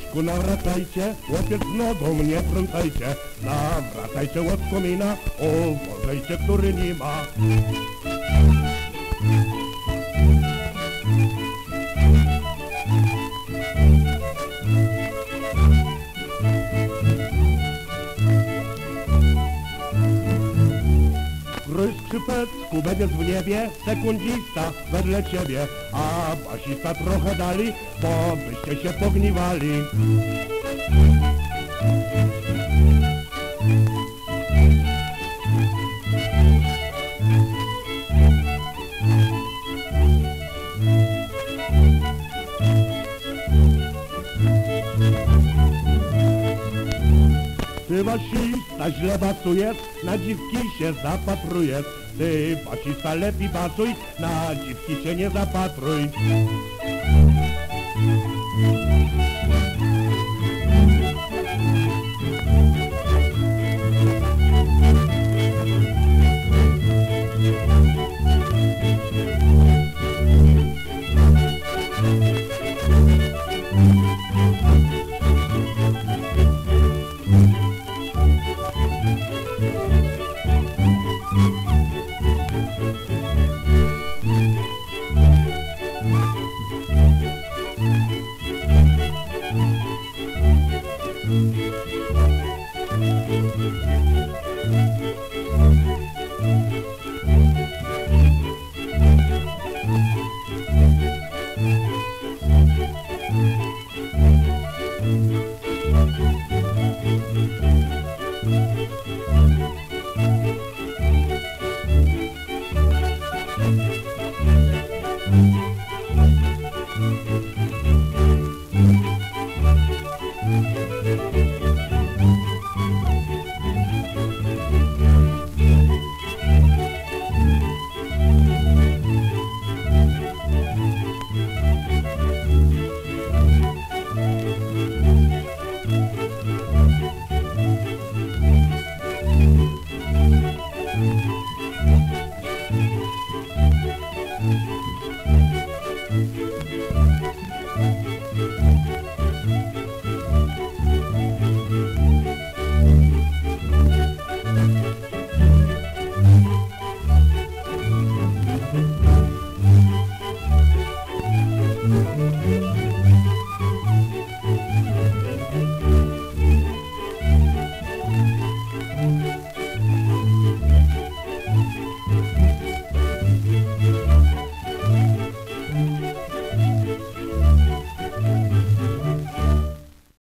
Pomaluśku nawracajcie, chłopiec nogą nie trącajcie. Nawracajcie od komina, uważajcie, który nie ma. Grój skrzypecku, będziesz w niebie, sekundzista wedle ciebie, a basista trochę dali, bo byście się pogniwali. Ty basista źle basujesz, na dziwki się zapatrujesz. Ty basista lepiej basuj, na dziwki się nie zapatruj.